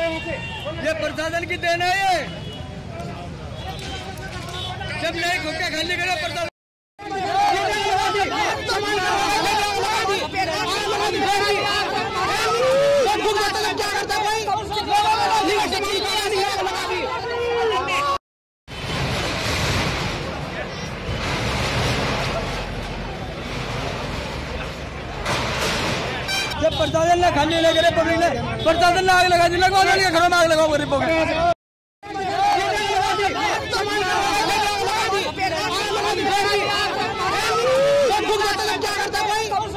ये प्रशासन की देन है। ये जब नहीं गुटखा खाली करे प्रशासन जब प्रशासन ने खाली नहीं करे पब्लिक ने प्रशासन ने आग लगा दी। लगवा देंगे घरों में आग लगाओ गरीबों के। क्या करता भाई